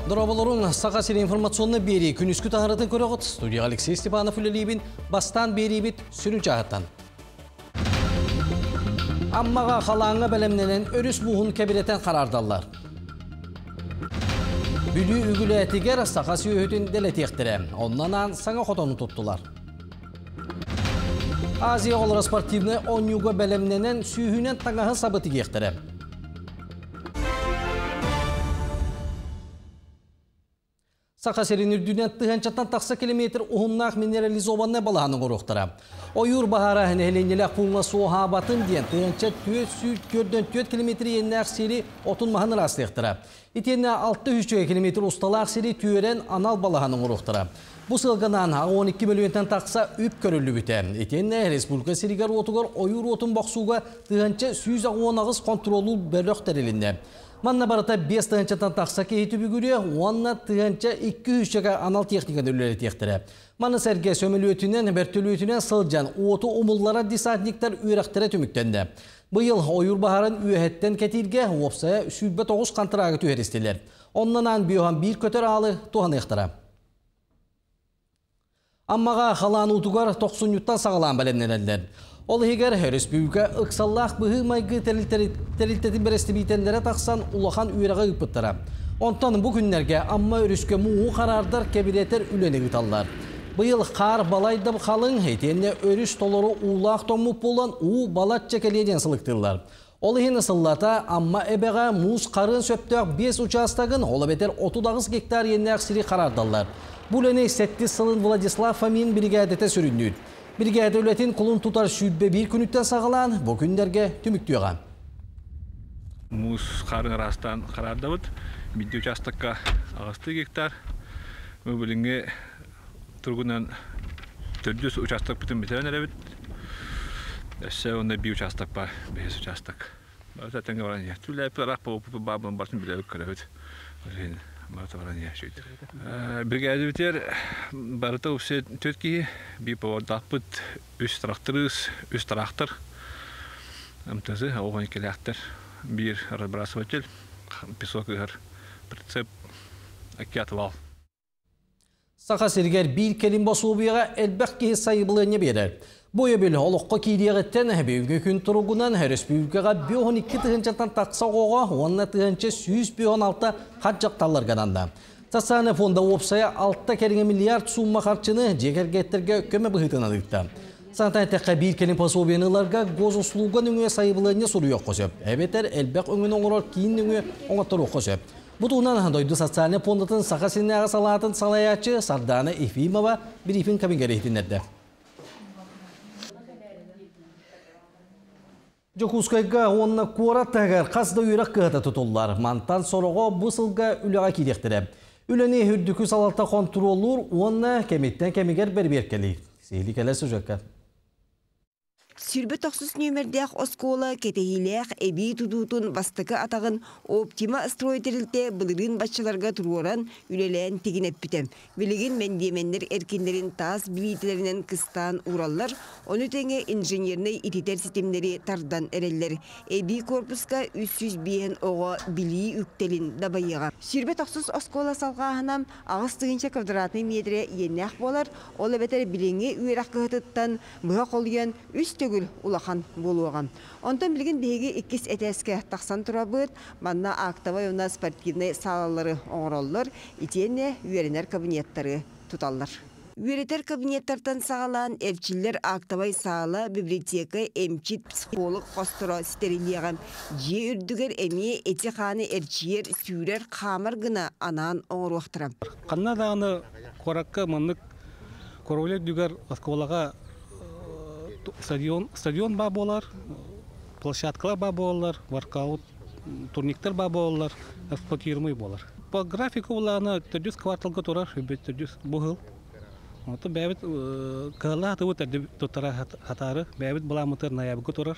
Дұрабылырың сақасыр информационны бері күніскі таңыратын көріғыт. Студия Алексей Степанов үлелейбін бастан бері бет сүрін жағыттан. Аммаға қалаңы бәлемненен өріс бұғын кәбіреттен қарардалар. Бүлі үгілі әтігер сақасы өйтін дәлетектірі. Оннан саңа қотаны тұттылар. Азия олар спортивны 10 юға бәлемненен сүйінен таңағы сабыты кектірі. Сақасерин үрдүнен тыганчаттан тақса километр ұғыннақ минерализованны балағының ұрықтыра. Ойыр бағара әнеленелік пұлма суға батын ден тыганча 4 километр еннәқ сері отын мағын растықтыра. Итенне 6-3 километр ұсталақ сері түйерен анал балағының ұрықтыра. Бұл сылғынан 12 миллионтан тақса үп көрілі бүті. Итенне республика серігер отығыр ойыр отын бақсуға тыганча 110 контролу бөліқтірілінді. Манна барыта 5 тыганчаттан тақса кейті бүгірі, онна тыганча 2-3 анал техниканы үлері тектірі. Манна сәрге сөмілі өтінен, бәртілі өтінен сылжан, оты умыллара десантниктар үйрақтыры түміктенді. Бұйыл ойыр бағарын үйәттен кәтірге опсая сүлбі 9 қантырағы түйерістелер. Оннан бүйоған бір көтер алы туған еқтіра. Аммаға қаланы ұтуғар 90 юттан сағалан бәлемненелдер. Ол егер республика ықсаллақ бұғы майғы тәрілтетін біресті бейтендері тақсан ұлақан үйраға үпіттіра. Онтан бұл күнлерге амма өріске мұғы қарардар кәбілетер үлені ғыталар. Бұйыл қар балайдып қалың, етенне өріс толыры ұлақ томып болан ұу балат чекеледен сылықтырлар. Ол егені сыллата амма әбеға мұз қарын сөптіғ 5 участағын олы бетер 30 гектар еннәқ сірі қарардалар. Бұл өне сәтті сылын Владислав Фомин бригадеті сүріндейді. Бригада өлетін құлын тұтар шүйбе бір күніттен сағылан, бұл күндерге түміктіуған. Мұз қарын растан қарарды бұд, бейді участыққа ағысты гектар. Мөбіліңге тұрғынан 400 участық бүтін бітірен әрі бұд. Әсі онда бір участық бар, 5 участық. Әтәңге баран е, түлі әпі рақ бұл бабын барсын білі өк көрі бұд. Бригада бітер барыта ұпсы төткі бей павардақ бұд үш трактор әмтізі оған келяқтыр бір разбрасыватель песок ұғыр прицеп әкиятып ал. Сақа сергер бір келін басу бұйға әлбәқ кейі сайыбылы не берер. Бойы бөлі олыққа кейдеғіттен бүгінгі күн тұрғынан республикаға 12 тығынчаттан тақса қоға, онына тығынча 116 қат жақталар ғананда. Тасаны фонда опсая 6 керіңі миллиард сумма қарчыны жекергеттерге көмі бұғытын адықты. Саңтай тәққа бір келін пособияныларға гоз ұсылуған өңе сайыбылығыне сұру yok қосып. Әбетер әлбәқ өңін оңырар кейін өңе оңаттыр оқосып. Бұтуынан дойды социальный фондатын сақа сенеға салатын салаячы Сардана Ефимова брифинг кабингері етінерді. Жокускайга онна куара тәгәр қасда үйрек кығыта тұтылар. Мантан сорығы бұсылға үліға кейдектірі. Үліні үрдікі салалта контролур, онна кеметтен кемегер бәрберкелі. Сейлі кәлі сөжекке. Сүрбі тоқсыз нөмірдәқ оскола кетегіләқ әбей тұдуытын бастықы атағын оптима стройтерлікте бұлырын батшыларға тұруаран үлелән тегін әппітем. Білігін мәндеменлер әркендерін таз білейтілерінен қыстан ураллар, оны тәңе инженерный ититер системдері тардан әрелер. Әбей корпуска 300 бейін оға білей үктелін дабайыға. Сүрбі тоқсыз оскола салғағынам ағыстығынша квадратный метре еннәқ болар, олы бәтер біліңе үйрақ қығытыттан бұға қолыян үстігіл улахан болуған. Онтан білген бейге 2 әтәске тақсан тұра бұд, манна ақтавай ona спортивный салалары оңыроллар, итенне үйерінер кабинеттары тұталар. Үйеретер кабинеттардан сағалан әвчілер ақтавай сағала библиотека әмчит психолог қостыра стерилияған же үрдігер әме әтіқаны әрчиер сүйрер қамыр ғына анан оңыр уақтырам. Қанна дағыны қораққа мұнық көрілер дүгер осколаға стадион ба болар, площадкалар ба болар, воркаут, турниктер ба болар, эксплуатируемый болар. По графику оланы 400 кварталға тұрар, 400 бұғыл. Оты бәбіт кағыла атығы тұттара хатары, бәбіт бұла мұтыр наябығы тұрар.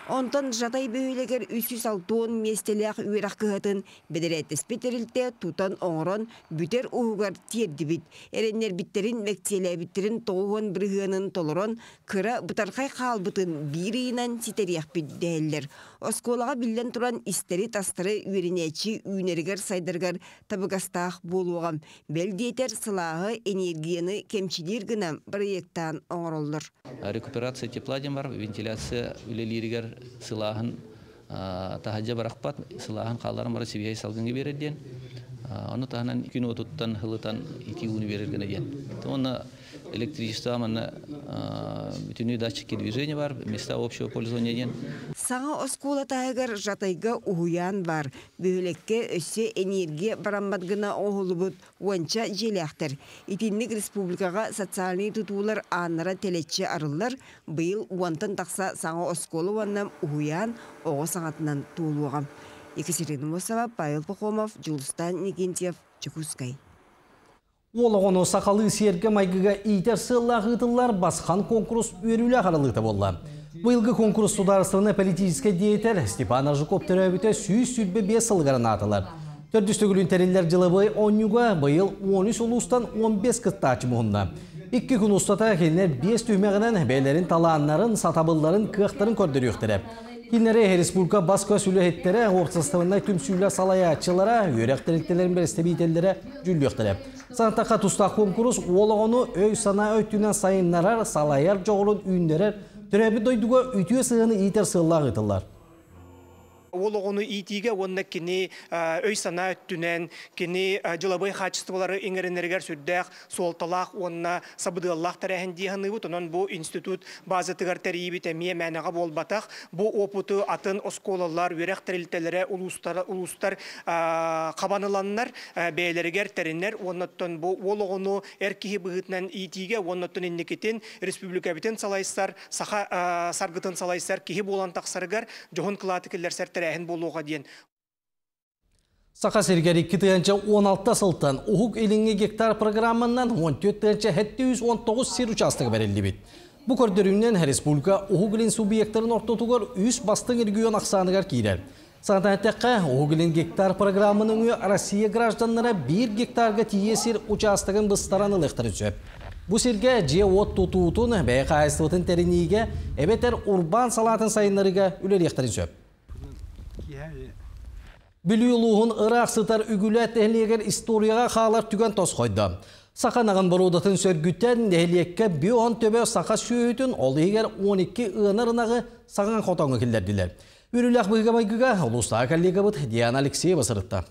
Онтон жатай бөйлегер 306 местелек үйрақ кыхатын бедереттес бетерілте тутан оңырон бүтер уғығар тердібіт. Эреннер биттерин мектеле биттерин тоғын бірғының толырон кыра бұтарқай қалбытын бирейінен ситерияқ бүддәлілер. Осколаға білден туран истери тастыры үйренечі үйнергер сайдыргар табығастақ болуғам. Белдетер сылағы энергияны кемчидер гінам проекттан оңыролдыр. Рекуперация тепла бар, вентиляция үлелерігер сылағын тахаджа барақпат, сылағын қаларын бары себейі салғынғы береден. Оны тағынан күн отуттан, хылытан ити уны берергені ден. Оны электричество аманна бүтіні датчики движения бар, места общего пользования ден. Саңа оскола тағығар жатайға уғуян бар. Бөлекке өссе энергия барамбадғына оғылыбыд уанча желяқтыр. Итинник республикаға социальный тұтулар аннара телетче арылар. Бұйыл уантан тақса саңа оскола уаннам уғуян оғы саңатынан туылуғам. Екатерина Мосова, Павел Пахомов, Джулстан Никентьев, Чекускай. Олығыны сақалы серге майгыға ийтер сыллағытылар басқан конкурс өрілі қаралықты болды. Бұйылғы конкурс сударыстығына политический деятель Степан Аржықов түрәбіті сүйіз сүрбе 5 сылғарын атылар. Төрдістігілін тәрелер жылы бой 10-ға бұйыл 13 ұлыстан 15 қыттачы мұғында. 2 күн ұстата келінер 5 түймеғінен бәйлерін таланларын, сатабылларын, қықтарын көрдірі өқтіріп. Келінері республика басқа сүлі орсыстығындай түмсүйлі салаячылара, өрек тәріктелерін бір істебейтелері жүлі өқтіріп. Сантаққа тұстақ конкурс олығыны өй сана өттінен сайынларар, салаяр жоғырын үйіндерер, түрәбі дойдуға үтіе сығыны итер сығылақ ұтылар. Ол оғыны итиге онна кені өй сана өттінен, кені жылабай қачыстывалары еңерінергер сүрдәқ, солталақ, онна сабыдығалақ тәрәхін дейханы бұд. Онын бұл институт базытығар тәрейбі тәмие мәнеға болбатақ. Бұл опыты атын осколалар, өрек тәрілтелері, ұлыстар қабаныланнар, бәйлергер тәрінер. Оннаттан бұл ол оғыны әркеге бұғытынан итиге, оннаттан иннекетін республика бітін салайыстар, сақа сарғытын салайыстар, кеге болан тақсарығар, жоғын қылатықылер сәртер Сақа сергер 2-16 сылтан ұхық еліңе гектар программынан 14-719 сер участығы бәрелді бет. Бұл көрдірімнен республика ұхық елін субъекттарын ортотуғыр 3 бастың ергүйен ақсанығар кейдер. Сағатаққа ұхық елін гектар программының Россия гражданлары 1 гектарға тиесер участығын бұстараны лықтыры сөп. Бұл серге же от тұтуытын бәй қайыстығытын тәрінеге әбетер урбан салатын сайынларыға үлер ектірі сөп. Білуілуғын Ирақ сытар үгілет әхлегер историяға қалар түген тос қойды. Сақанағын бұрудатын сөргіттен әхлекке бүйон төбе сақа сүйетін ол егер 12 ұғынарынағы саған қотаңы келдерділер. Үріліқ бұйға майгыға ұлыста коллега бұд Диана Алексеева сырытты.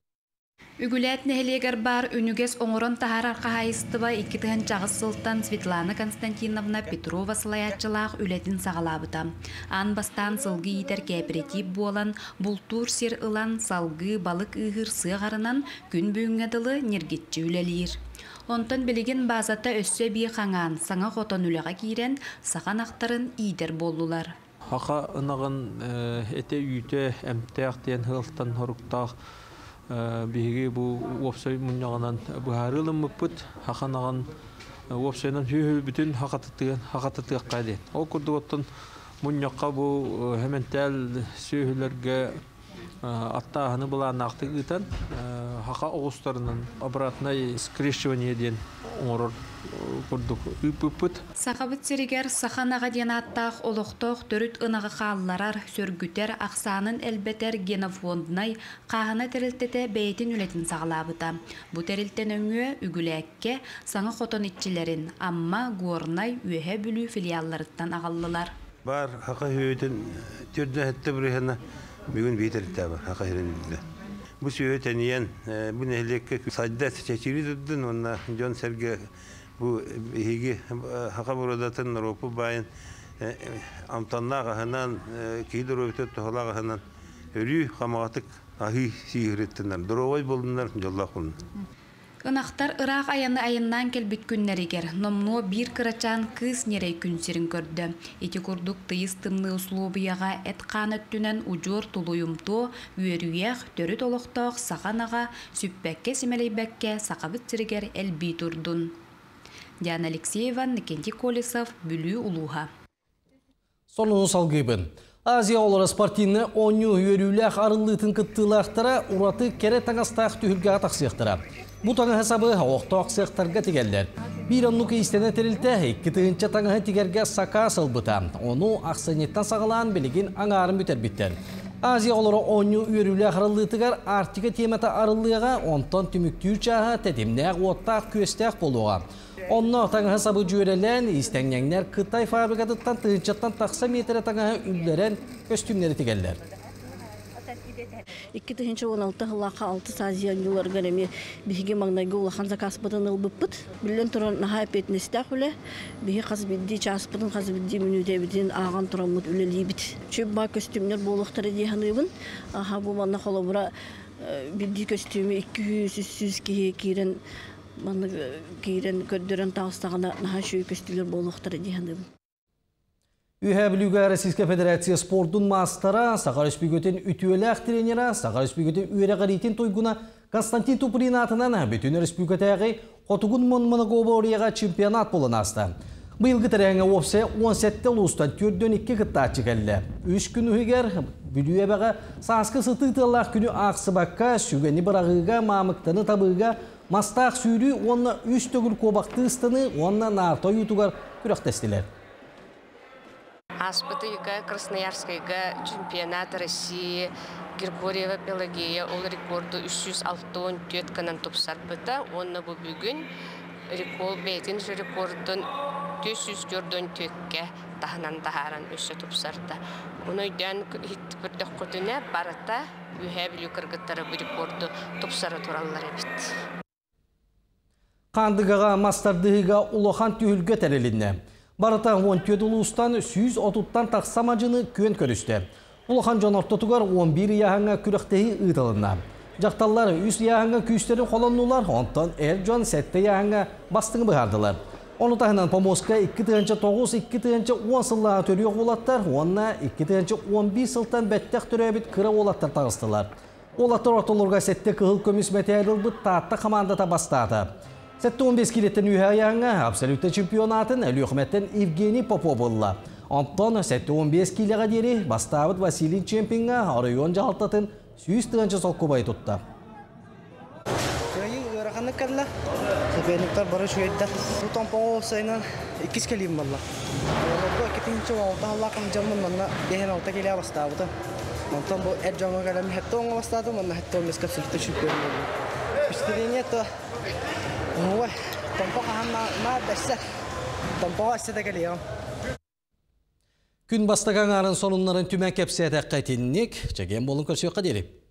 Үгілет нәхелегер бар үнігес оңырын тахар арқағайыстыва 2 жағыз сылттан Светлана Константиновна Петрова сылаятчылақ үлетін сағалабыта. Ан бастан сылғы етер кооператив болан, бұлтур сер ылан салғы балық ұғыр сығарынан күн бүйіңеділі нергетчі үлелер. Онтан білеген базата өссө бей қаңан саңа қотан үліға кейрен саған ақтарын идер болдылар. Хақа ынағын әте үйте әмтәқ ден ғылтан ғырықтақ биһиги бу опсой муньягынан бухарылым мыппыт хаканаган опсойнан хүйү бүтүн хакатытыгак кайды. Ол курдуготтон муньякка бу хементел сүйүлөргө аттааны булан актыгытан хака огустарынан обратное скрещивание ден оңорор курдук үппүт. Сақабыт серигер саханаға ден аттақ олықтоқ төрүт ынағы қалларар сөргүтер ақсанын әлбетер генофонднай қағына тәрілтеті бәйтін үлетін сағылабыта. Бұ тәрілтен өңі үгіләкке саңа қотон итчілерін, амма ғорнай өйе бүлі филиалларыттан ағаллылар. Бар хақа өйтін түрді әтті бұрыхына бүгін бейтірді бар хақа өрінді. Бұл сөйетен ең бұл нәлекке сайда чәчері дүрдің, онна Джон Серге бұл еге хақа бұрыдатын ропы байын амтанна қағынан, кейдір өйтіп тұғыла қағынан өрі қамағатық ағы сүйіреттіңдер. Дұровай болдыңдар жоллақ болдың. Ынақтар Ирақ аяны айыннан келбет күннерігер, номно бір кырачан кыз нерей күнсерін көрді. Эти күрдік тыйыз тымны условияға әт қанеттінен ұжыр тұлуымто, үйерүйеқ, төрі толықтақ, сақанаға, сүппәкке семелейбәкке, сақабыт сірігер әлбей тұрдың. Диана Алексеева, Никенти Колесов, Бүлі Улуға. Сонуны салгыбын. Азия олары спортивны оңы үйерілік арылытын кыттылақтара ұратты кері таңастақ түйілге атақсықтыра. Бұл таңы хасабы оқты ақсықтарға тегелдер. Bir onluk istene terilте, iki tığınca tаңы тигерге сака сылбыта. Onu ақсынеттен сағылан білігін аңарын бүтер біттер. Азия олары оңы үйерілік арылытығар артиға темета арылыға онтан түміктүйір чаға тәдімнәқ оттақ көстәқ болуға. Онна таңы хасабы жүйерелен истәңнәңнер Қытай фабрикатыттан тығынчаттан тақса метрі таңы үллерен көстүмнері тегелдер. 2016 жыллақа 6 Азия юларга неме биге маңнайга улахан заказ бытын ылбыппыт. Билен туран наха петнестах үле. Биге казбидди час бытын казбидди мүнүдө битин аган турамыт үлелибит. Чөбба көстүмнөр болуктары диханыбын. Аха бу манна холобура бидди көстүмү 200-300 кирен манна кирен көддөрөн тагыстагана наха шүй көстүлөр болуктары диханыбын. Ühəbilüge Российская Федерация спортун мастера, Сахар Республикатын ütüelək тренера, Сахар Республикатын үйрəqəritin toyguna Konstantin Tuprin atынан bütün Республикатағы Қотугун Монмоногоборияға чемпионат болын асты. Бұйылғы тәрәңі опсе 17 ұлыстан 4-2 қытта чекәлі. 3 күн үйгер бүлуе бәға сасқы сытытылақ күні ақсыбаққа, сүгені бірағыға, мамықтаны табыға, мастақ сүйрі, онына 3 төгіл қобақты ұстыны, онына нартой ұтуғар күрақтестілер. Аспытыйга, Красноярскайга чемпионат России Григорьева Пелагея ол рекорду 364 канан топсарбыта. Онна бу бүгүн рекорд бейтин рекордун 404-ке тахнан тахаран өссө топсарда. Онойдан хит бирдек көтүнө барата үһәбилүү кыргыттары бу рекорду топсара тураллар эбит. Кандыгага мастардыгыга улахан түйүлгө терелинне. Барыта 17 ұлыстан 130-тан тақсамажыны көн көрісті. Улахан жонортотугар 11 яғанға күріқтеғі ұйталына. Жақталлар 3 яғанға күйістерін қолоннулар, онтан әр жон 7 яғанға бастыңы бұғардылар. Оны тағынан Помоска 2-9-2-10 сыллаға төрі олаттар, онына 2-11 сылтан бәттәқ түрі әбіт кыра олаттар тағыстылар. Олаттар ортолырға 7 қығыл көміс мәтәйірілді таатта командата бастады. 7-15 kilitten ühəyəngə absolütə çempionatın Əlüxmətdən Evgeni Popov oldu. Ondan 7-15 kiləyə deri Bastavit Vasilin çempionga arayon jahaltatın 100 tığınca soqqubay tuttu. Köyü öğrenlik kadar. Sebenlikler barış öydü. Bu tampon olsaydı 2 kelim valla. Bu ikinci oldu Allah'ın camın bana dehen olta kilaya Bastavit'ı. Ondan bu ercanğa kalemi hatta ona Bastavit'ı bana hatta onu absolütə çempion oldu. İstediğini to هو تنبقى ما بسه تنبقى استدقاليهم. Gün bastağanların sonunların tümen kepsiyete qaytinlik, çeken bolun körsüyor kaderi.